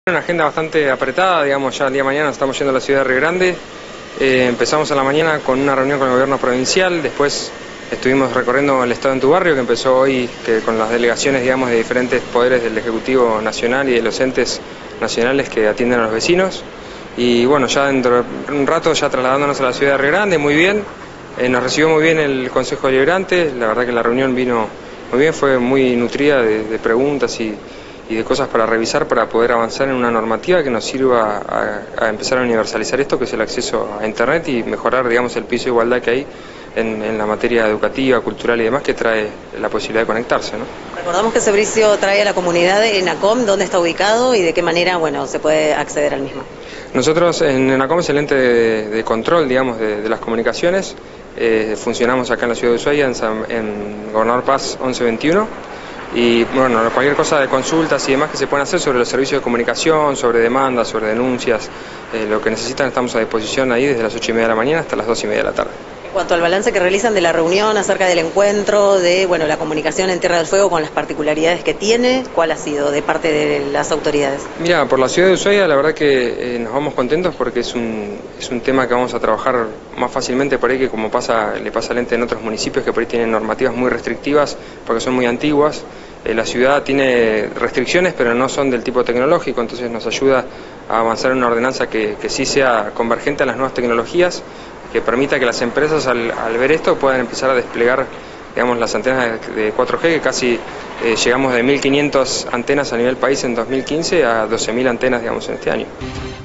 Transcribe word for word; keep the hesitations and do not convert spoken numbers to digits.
Una agenda bastante apretada, digamos, ya el día de mañana estamos yendo a la ciudad de Río Grande. Eh, empezamos a la mañana con una reunión con el gobierno provincial, después estuvimos recorriendo el estado en tu barrio, que empezó hoy que con las delegaciones, digamos, de diferentes poderes del Ejecutivo Nacional y de los entes nacionales que atienden a los vecinos. Y bueno, ya dentro de un rato ya trasladándonos a la ciudad de Río Grande, muy bien. Eh, nos recibió muy bien el Consejo Deliberante, la verdad que la reunión vino muy bien, fue muy nutrida de, de preguntas y y de cosas para revisar para poder avanzar en una normativa que nos sirva a, a empezar a universalizar esto, que es el acceso a Internet, y mejorar, digamos, el piso de igualdad que hay en, en la materia educativa, cultural y demás, que trae la posibilidad de conectarse, ¿no? Recordamos que ese servicio trae a la comunidad de ENACOM, dónde está ubicado y de qué manera, bueno, se puede acceder al mismo. Nosotros en ENACOM es el ente de, de control, digamos, de, de las comunicaciones. Eh, funcionamos acá en la ciudad de Ushuaia, en, San, en Gobernador Paz once veintiuno. Y bueno, cualquier cosa de consultas y demás que se puedan hacer sobre los servicios de comunicación, sobre demandas, sobre denuncias, eh, lo que necesitan estamos a disposición ahí desde las ocho y media de la mañana hasta las dos y media de la tarde. En cuanto al balance que realizan de la reunión acerca del encuentro, de bueno la comunicación en Tierra del Fuego con las particularidades que tiene, ¿cuál ha sido de parte de las autoridades? Mira, por la ciudad de Ushuaia la verdad que eh, nos vamos contentos porque es un, es un tema que vamos a trabajar más fácilmente por ahí que como pasa le pasa al ente en otros municipios que por ahí tienen normativas muy restrictivas porque son muy antiguas. Eh, la ciudad tiene restricciones pero no son del tipo tecnológico, entonces nos ayuda a avanzar en una ordenanza que, que sí sea convergente a las nuevas tecnologías, que permita que las empresas al, al ver esto puedan empezar a desplegar, digamos, las antenas de, de cuatro G, que casi eh, llegamos de mil quinientas antenas a nivel país en dos mil quince a doce mil antenas, digamos, en este año.